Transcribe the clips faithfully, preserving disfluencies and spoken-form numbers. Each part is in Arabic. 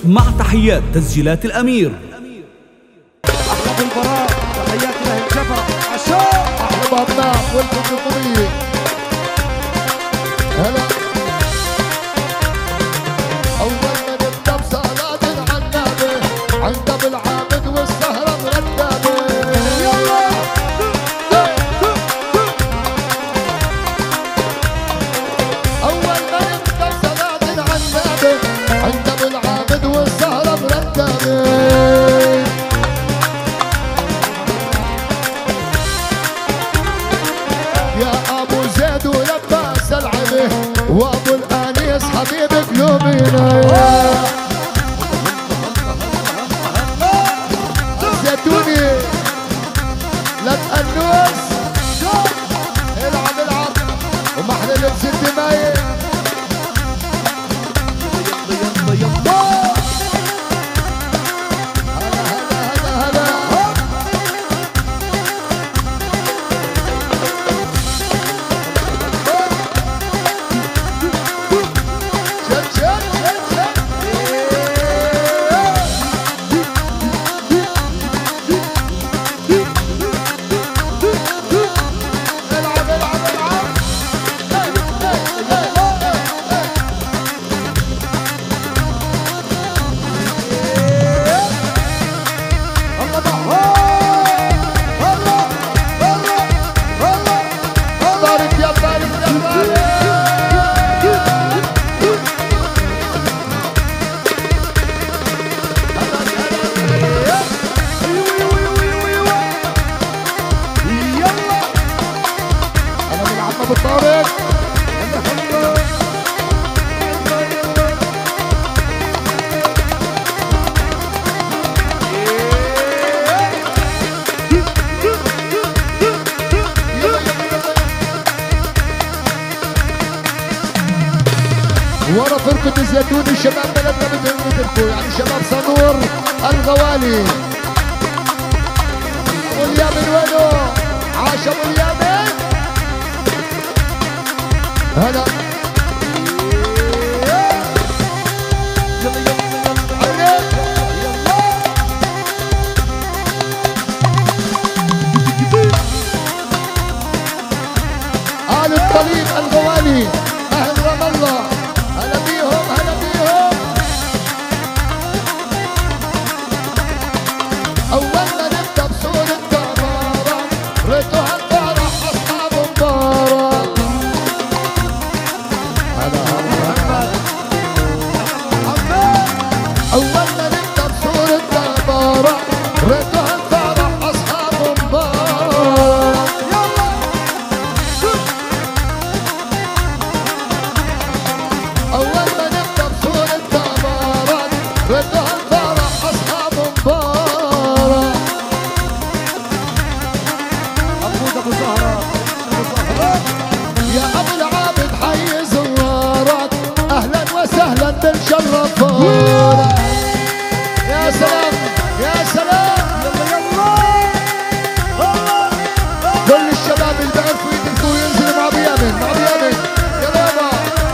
مع تحيات تسجيلات الأمير. أحلى بالبراء، تحياتي له الجبر عشان أحلى بأبناء والفندقية. هلا أول ما نبدأ بصلاة العنابة عند أبو العابد والسهرة مرتبة. يلا أول ما نبدأ بصلاة العنابة عند أبو العابد والسهرة مرتبة. يا أبو زيد ولباس العبه وأبو الآنيس حبيب قلوبنا. زيتوني لا تأنوس العب العب ومحلى لبس الدماية. يلا يلا يلا هلا هلا هلا بالطارق. ورا فرقة الزيتوني شباب بلدنا مثلكم، يعني شباب صنور الغوالي. ابو اليمن وينه؟ عاش ابو اليمن. هلا آل الطليب الغوالي أهل رام الله، هلا بيهم هلا بيهم. أول ما نبدأ بسورة مبارك ريتو هالفرح أصحاب مبارك. أول ما نبدأ بسورة مبارك ريتو هالفرح أصحاب مبارك. أول ما نبدأ بسورة مبارك ريتو هالفرح أصحاب مبارك. عبود أبو زهرة يا أبو العابد حي زوارك أهلا وسهلا بالشرفونا. يا سلام يا سلام. يلا يلا كل الشباب اللي بيعرفوا يدرسوا ينزلوا مع بيامن مع بيامن. يلا يابا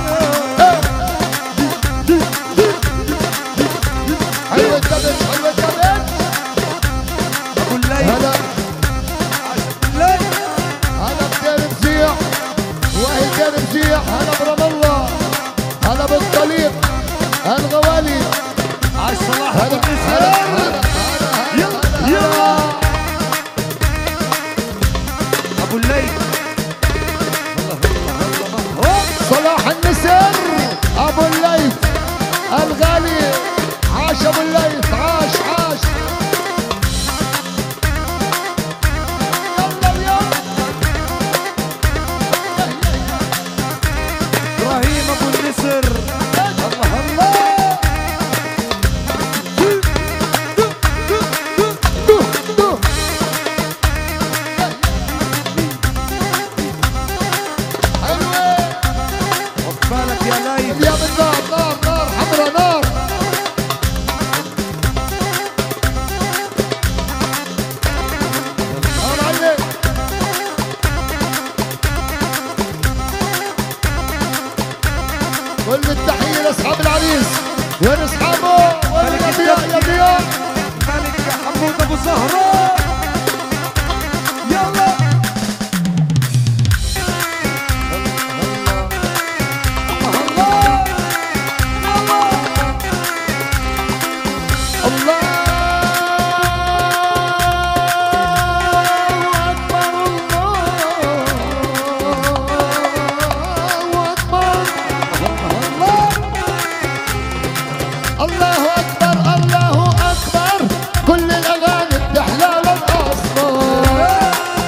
حلوة الدبش حلوة الدبش. أبو الليل هلا الليل هلا بدير مزيح وهي دير مزيح. هلا برام الله هلا بالطليب الغوالي. عاش صلاح هلا أبو هلا النسر. هلا يلا يلا أبو الليل صلاح النسر ابو الليث الغالي. عاش ابو الليث عاش عاش. يلا يلا إبراهيم أبو النسر. الله الله حلوة. خد بالك يا ليل. يا من نار نار نار حمرا نار. الله اكبر الله اكبر كل الاغاني بتحلال الاصفار.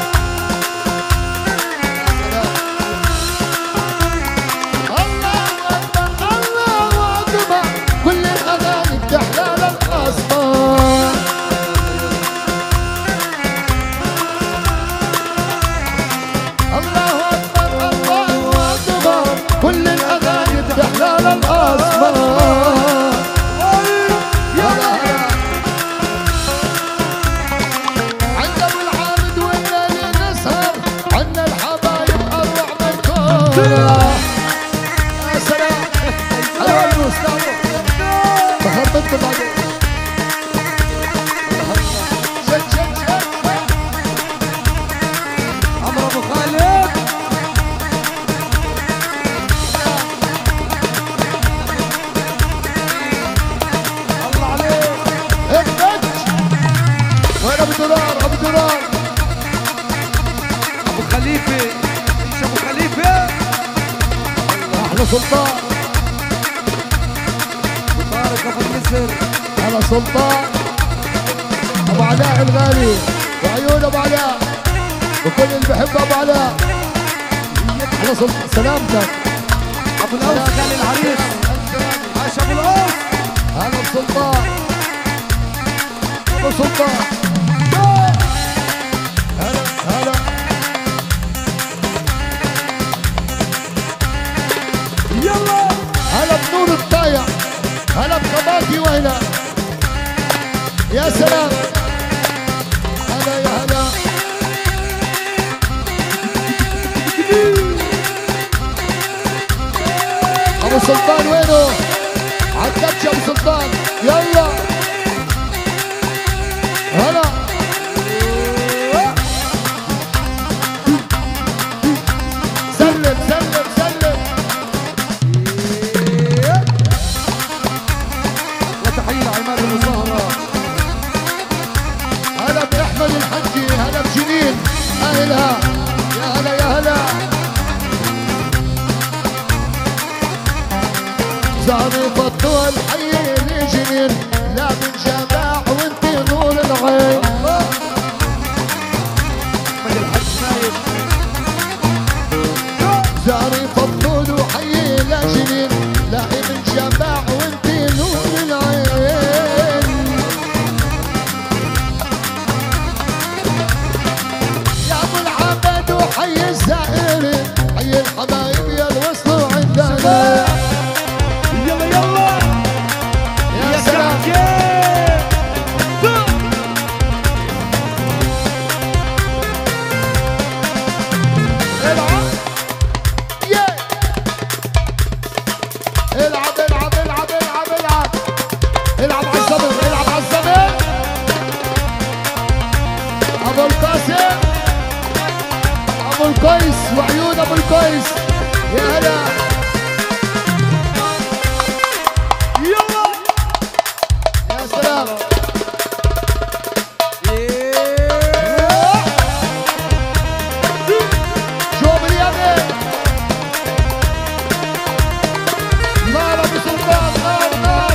الله اكبر الله اكبر كل الاغاني بتحلال الاصفار. الله اكبر الله اكبر كل الاغاني بتحلال الاصفار. عنا والعابد والليل نسهر عنا الحبايب اروع ما يكون. يا سلام حلوة الفلوس بخربطكم بعدين. شد شد شد عمرو ابو خالد الله عليك. اكتج وين ابو دولار ابو دولار ابو خليفه مش ابو خليفه. احلى سلطان طارق ابو النسر احلى سلطان ابو علاء الغالي وعيون ابو علاء وكل اللي بحب ابو علاء. احلى سلطان سلامتك ابو الاوس خالي العريس. عاش ابو الاوس. هلا بسلطان ابو سلطان هلا هلا يلا هلا بنور الطايع هلا بخباكي وهنا. يا سلام هلا يا هلا ابو سلطان وينه؟ عدتش ابو سلطان يلا هلا سلم سلم سلم. وتحيه لعماد المظاهره. هلا باحمد الحجي هلا بجنين اهلها. يا هلا يا هلا زهري بطول حي لي جنين لا من جماع وانت نور العين. احمد الحج نايف. زهري بطول وحي لا جنين لا من جماع وانت نور العين. يا ابو العبد وحي الزائرين حي الحبايب يا الوصلوا عندنا. يلا يلا يا سلام العب يا العب العب العب العب العب العب على الصبر العب على الصبر. ابو القاسم ابو الكويس وعيون ابو الكويس. يا هلا يلا يا سلام شوف اليمين نار ابو سلطان نار نار.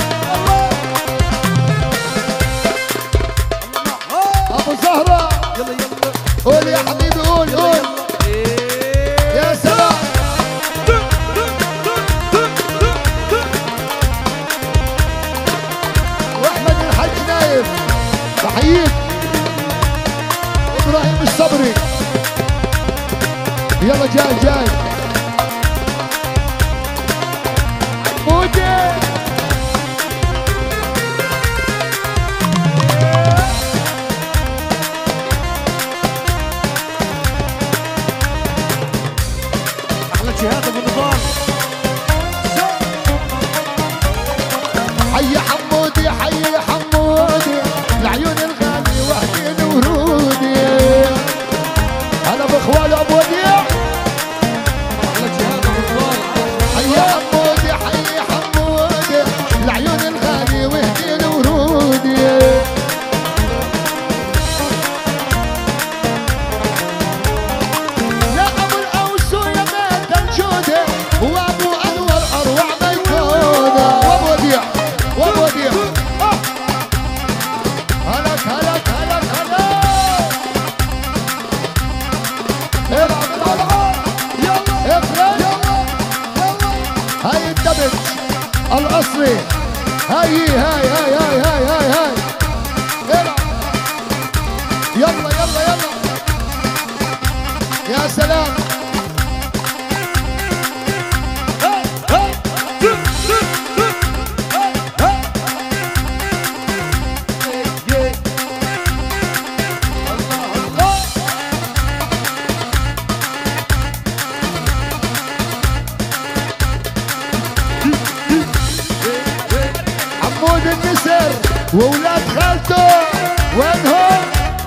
ابو زهره يلا يلا قول يا حبيبي قول قول. يا سلام واحمد الحج نايف بحييك. ابراهيم الصبري يلا جاي جاي مودي احلى جهاد ابو نظام. حي حمودي حي حمودي العيون الغالي وحدين ورودي. هلا باخوال ابو وديع احلى جهاد ابو نظام. حي حمودي حي حمودي العيون الغالي وهدين ورودي. لا ابو الاوس ويا بيت الجوده وابو انور اروع ما يكون. وابو وديع هاي هاي هاي هاي هاي هاي هاي العب. يلا يلا يلا يا سلام. حمود النسر واولاد خالته وينهم؟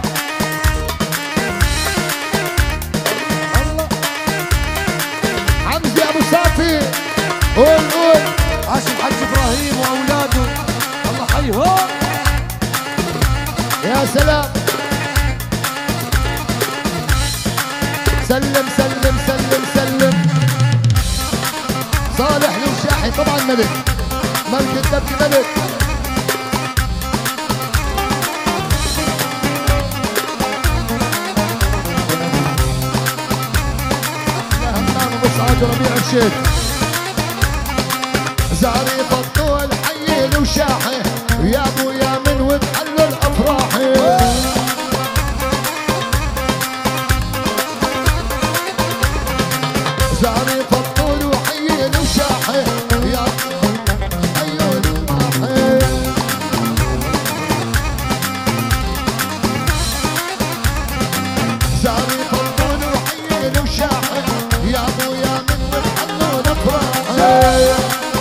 حمزي ابو صافي قول قول. عاش الحاج ابراهيم واولاده الله حيهم. يا سلام. سلم سلم سلم سلم. صالح الوشاحي طبعا ملك ملك الدبي ملك. يا همام ومسعد وربيع الشيخ. زعريف الطول حي الوشاحي يا ابويا من وبحل الافراحي. زعريف الطول وحي الوشاحي يا ايوه الافراحي. زعريف الطول وحي الوشاحي يا ابويا من وبحل الافراحي.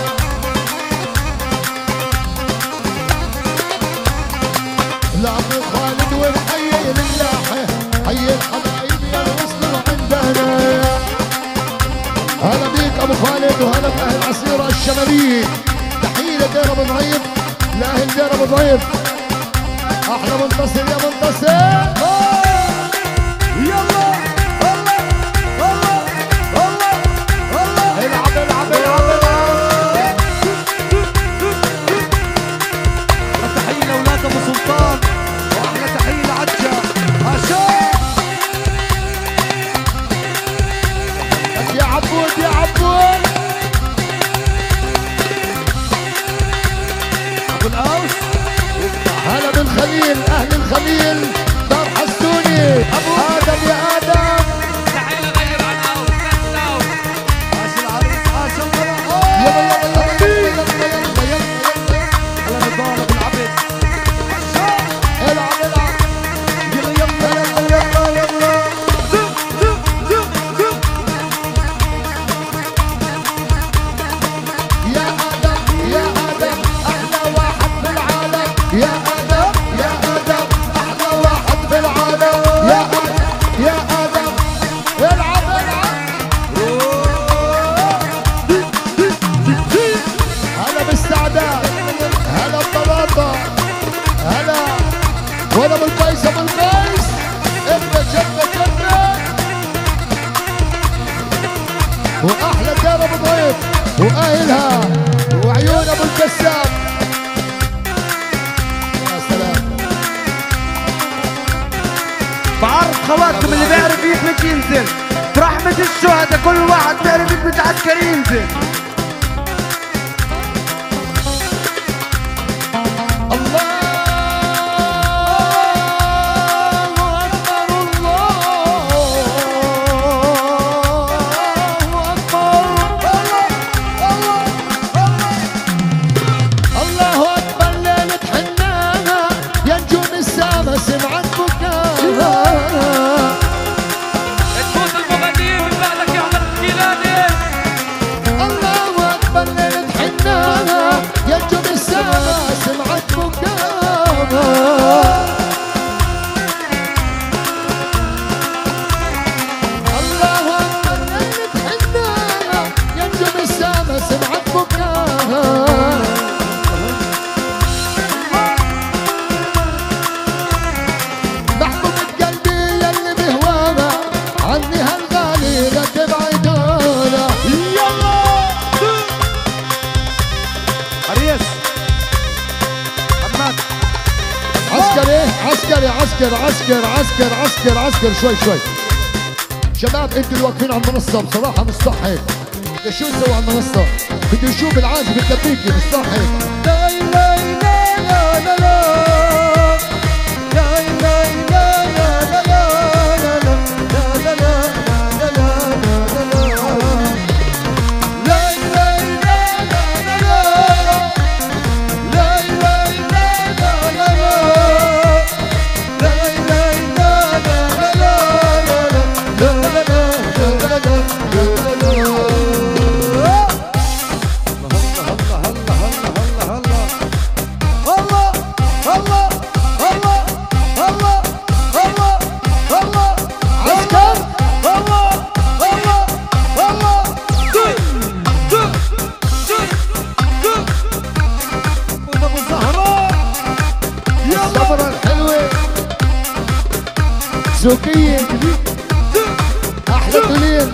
لعبوا خالد والحي للاحي حي الحبايب يا الوصل عندنا. هلا بيك ابو خالد وهلا باهل عسيره الشماليه. تحيه لدير ابو ضعيف لاهل دير ابو ضعيف. احلى منتصر يا منتصر. يلا الله الله الله الله. العب العب العب. تحيه لاولاد ابو سلطان واحلى تحيه لعجه عشان يا عبود يا عبود. ابو الاوس. هلا بالخليل اهل الخليل دار حسوني. ادم يا ادم. تعال غير عن اوس اوس. عاش العريس عاش الله. يلا يلا يلا يلا يلا يلا. على نضال ابو العبد عشان العب العب. يلا يلا يلا يلا يلا. يا ادم يا ادم احلى واحد في العالم. يا ادم يا ادم احلى واحد في العالم. يا ادم يا ادم. العب العب. هلا باستعداد. هلا بطلاطه. هلا ولا بالقيس ابو القيس. ابدا جنة جنة. واحلى دار ابو ضيف واهلها وعيون ابو الكساب. يا سلام. بعرف خواتكم اللي بيعرف يثبت ينزل برحمة الشهداء. كل واحد بيعرف يثبت عسكري ينزل. الله اكبر الله اكبر. الله اكبر ليلة حناها يا نجوم السما سمعت بكاها. تفوت المغنيين من بعدك يا احمد الجيلاني. الله اكبر ليلة حناها يا نجوم السما سمعت بكاها. الله اكبر ليلة حناها يا نجوم السما سمعت بكاها. محبوبة قلبي يلي بهواها عني هالغالي لا تبعدونا. يلا عريس حماد. عسكري عسكري عسكر عسكر عسكر عسكر عسكر. شوي شوي شباب انتوا اللي واقفين على المنصة بصراحة مش صح هيك. هذا شو سوى على المنصة؟ بده يشوف العازف الدبيكي مش صح هيك. لا لا لا لا لا لا لا لا لا لا لا لا لا زوكية أحلى دليل.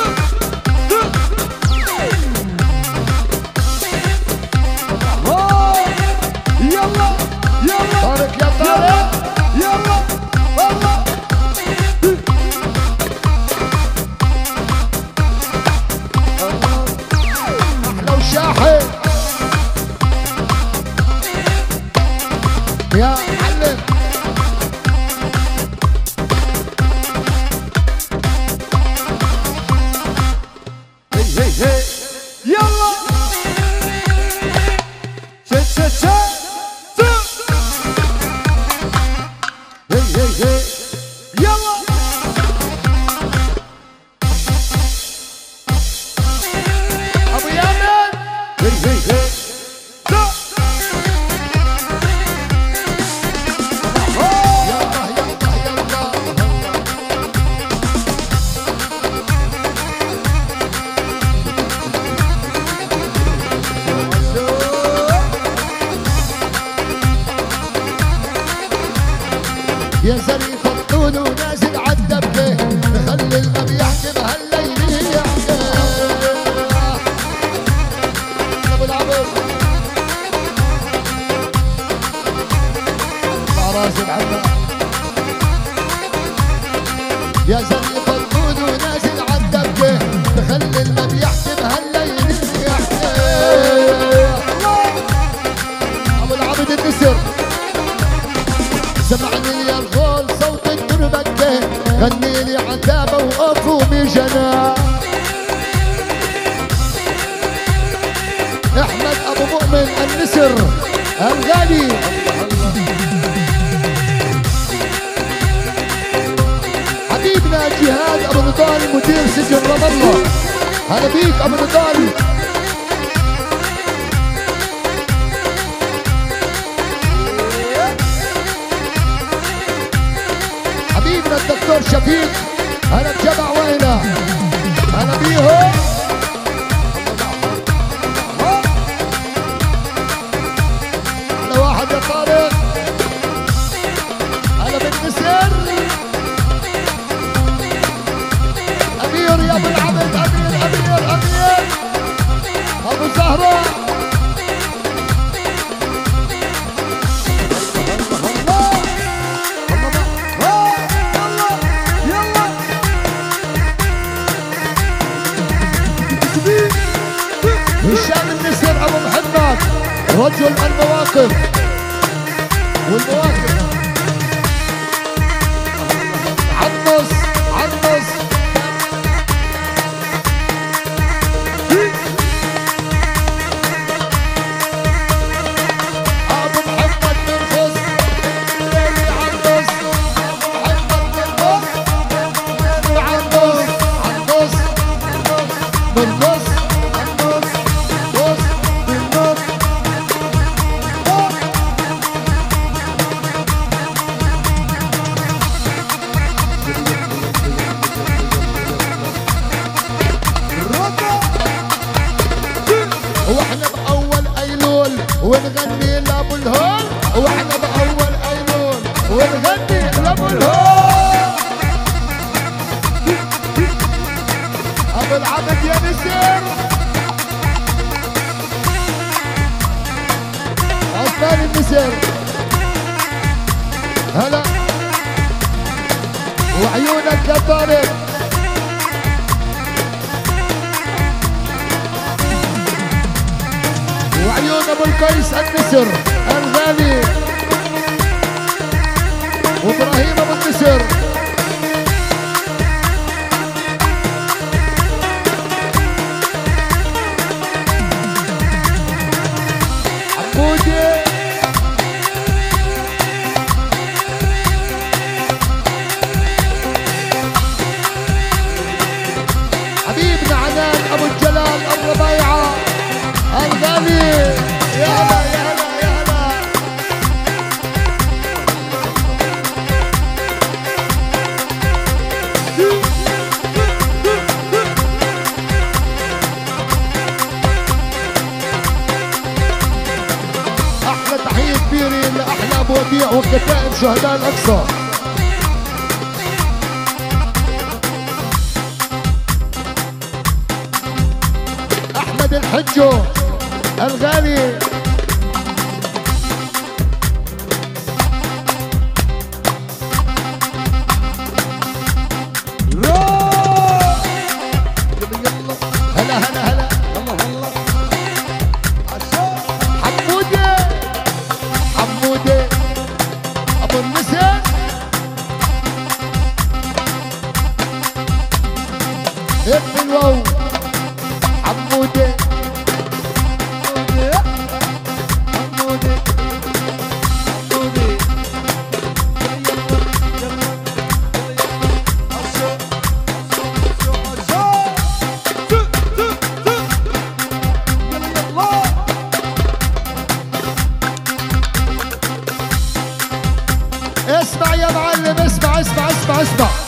يلا يلا طارق يا طارق يلا والله أحلى وشاحن يا معلم. يلا شا شا شا هي هي هي يلا أبو يامن هي هي هي يا زريف الطول ونازل عالدبة نخلي الباب يحكي بهالليل يحكي. ابو العبد مع راسي محمد. يا زريف الطول ونازل عالدبة نخلي الباب يحكي بهالليل يحكي. ابو العبد النسر سمعني يا الغول صوت التربكة غني لي عتابة وقفومي جناح. احمد ابو مؤمن النسر الغالي. حبيبنا جهاد ابو نضال مدير سجن رام الله. هلا بيك ابو نضال. حبيبنا الدكتور شفيق هلا بجمع وينه. هلا بيهم. هلا واحد يا طارق. هلا بالنسر. امير يا ابو العبد. امير امير امير ابو زهره. هشام النسر ابو محمد رجل المواقف والمواقف. عنص عنص ابو محمد مرخص. عنص ابو محمد مرخص. عنص عنص مرخص. واحنا باول ايلول ونغني لابو الهول. واحنا باول ايلول ونغني لابو الهول. ابو العبد يا نسر. عثمان النسر. هلا وعيونك يا طارق. وعيون ابو القيس النسر الغالي وابراهيم ابو النسر عبودي حبيبنا عنان ابو الجلال الربيعه الغالي. يا هلا يا هلا يا هلا. احلى تحيه كبيره لاحلى ابو وديع وكتائب شهداء الاقصى. احمد الحجو الغالي. هلا هلا هلا. حمودي حمودي ابو النسر ابن الواو حمودي حمودي حمودي اسمع يا معلم، اسمع اسمع اسمع اسمع